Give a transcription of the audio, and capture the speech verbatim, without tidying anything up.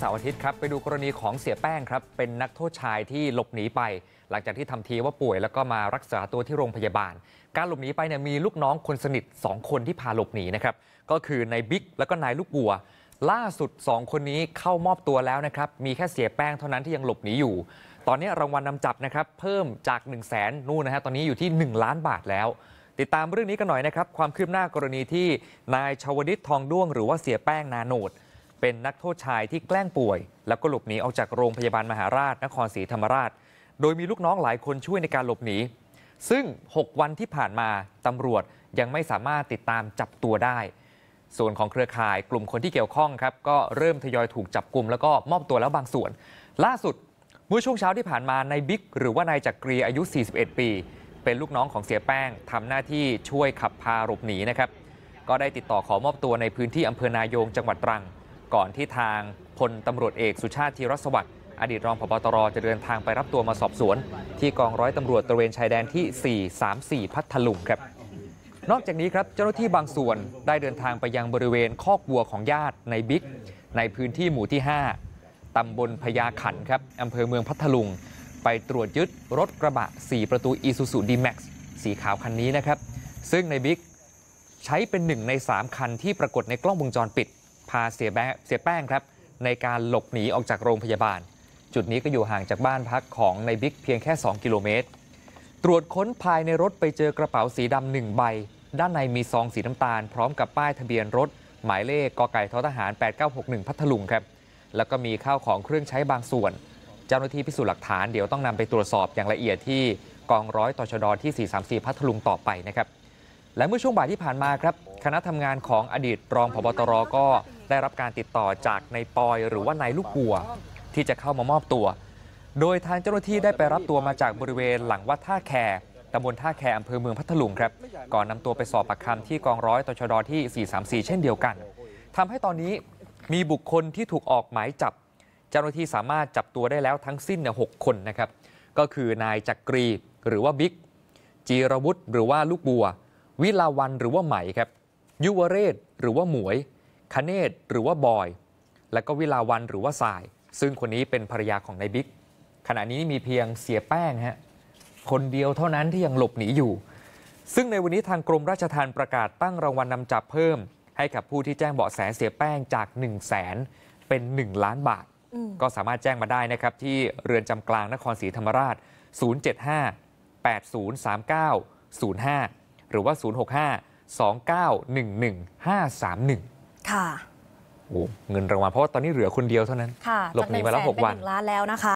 เสาร์อาทิตย์ครับไปดูกรณีของเสียแป้งครับเป็นนักโทษชายที่หลบหนีไปหลังจากที่ทำทีว่าป่วยแล้วก็มารักษาตัวที่โรงพยาบาลการหลบหนีไปเนี่ยมีลูกน้องคนสนิทสองคนที่พาหลบหนีนะครับก็คือนายบิ๊กแล้วก็นายลูกบัวล่าสุดสองคนนี้เข้ามอบตัวแล้วนะครับมีแค่เสียแป้งเท่านั้นที่ยังหลบหนีอยู่ตอนนี้รางวัลนำจับนะครับเพิ่มจากหนึ่งแสนนู่นนะฮะตอนนี้อยู่ที่หนึ่งล้านบาทแล้วติดตามเรื่องนี้กันหน่อยนะครับความคืบหน้ากรณีที่นายชวลิตทองด้วงหรือว่าเสียแป้งนาโนดเป็นนักโทษชายที่แกล้งป่วยแล้วก็หลบหนีออกจากโรงพยาบาลมหาราชนครศรีธรรมราชโดยมีลูกน้องหลายคนช่วยในการหลบหนีซึ่งหกวันที่ผ่านมาตำรวจยังไม่สามารถติดตามจับตัวได้ส่วนของเครือข่ายกลุ่มคนที่เกี่ยวข้องครับก็เริ่มทยอยถูกจับกุมแล้วก็มอบตัวแล้วบางส่วนล่าสุดเมื่อช่วงเช้าที่ผ่านมานายบิ๊กหรือว่านายจักรีอายุสี่สิบเอ็ดปีเป็นลูกน้องของเสียแป้งทำหน้าที่ช่วยขับพาหลบหนีนะครับก็ได้ติดต่อขอมอบตัวในพื้นที่อำเภอนายงจังหวัดตรังก่อนที่ทางพลตำรวจเอกสุชาติธีรสวัสดิ์อดีตรองผบ.ตร.จะเดินทางไปรับตัวมาสอบสวนที่กองร้อยตำรวจตระเวนชายแดนที่สี่สามสี่พัทลุงครับนอกจากนี้ครับเจ้าหน้าที่บางส่วนได้เดินทางไปยังบริเวณคอกวัวของญาติในบิ๊กในพื้นที่หมู่ที่ห้าตำบลพญาขันครับอำเภอเมืองพัทลุงไปตรวจยึดรถกระบะสี่ประตู Isuzu D-Max สีขาวคันนี้นะครับซึ่งในบิ๊กใช้เป็นหนึ่งในสามคันที่ปรากฏในกล้องวงจรปิดพาเสียแป้งเสียแป้งครับในการหลบหนีออกจากโรงพยาบาลจุดนี้ก็อยู่ห่างจากบ้านพักของในบิ๊กเพียงแค่สองกิโลเมตรตรวจค้นภายในรถไปเจอกระเป๋าสีดำหนึ่งใบด้านในมีซองสีน้ำตาลพร้อมกับป้ายทะเบียนรถหมายเลขกไก่ททหารแปดเก้าหกหนึ่งพัทลุงครับแล้วก็มีข้าวของเครื่องใช้บางส่วนเจ้าหน้าที่พิสูจน์หลักฐานเดี๋ยวต้องนำไปตรวจสอบอย่างละเอียดที่กองร้อยตชดที่สี่สามสี่พัทลุงต่อไปนะครับและเมื่อช่วงบ่ายที่ผ่านมาครับคณะทำงานของอดีตรองผบ.ตร.ก็ได้รับการติดต่อจากนายปอยหรือว่านายลูกบัวที่จะเข้ามามอบตัวโดยทางเจ้าหน้าที่ได้ไปรับตัวมาจากบริเวณหลังวัดท่าแคตำบลท่าแคอำเภอเมืองพัทลุงครับก่อนนำตัวไปสอบปากคำที่กองร้อยตชดที่สี่สามสี่เช่นเดียวกันทำให้ตอนนี้มีบุคคลที่ถูกออกหมายจับเจ้าหน้าที่สามารถจับตัวได้แล้วทั้งสิ้นเนี่ยหกคนนะครับก็คือนายจักรีหรือว่าบิ๊กจีรวุฒิหรือว่าลูกบัววิลาวันหรือว่าไหมครับยุวเรศหรือว่าหมวยคเนศหรือว่าบอยและก็วิลาวันหรือว่าสายซึ่งคนนี้เป็นภรรยาของนายบิ๊กขณะนี้มีเพียงเสียแป้งฮะคนเดียวเท่านั้นที่ยังหลบหนีอยู่ซึ่งในวันนี้ทางกรมราชทัณฑ์ประกาศตั้งรางวัลนำจับเพิ่มให้กับผู้ที่แจ้งเบาะแสเสียแป้งจากหนึ่งแสนเป็นหนึ่งล้านบาทก็สามารถแจ้งมาได้นะครับที่เรือนจำกลางนครศรีธรรมราชศูนย์ เจ็ด ห้า แปด ศูนย์ สาม เก้า ศูนย์ ห้าหรือว่าศูนย์ หก ห้า สอง เก้า หนึ่ง หนึ่ง ห้า สาม หนึ่งค่ะโอ้เงินรางวัลเพราะว่าตอนนี้เหลือคนเดียวเท่านั้นหลบหนีมาแล้วหกวันล้านแล้วนะคะ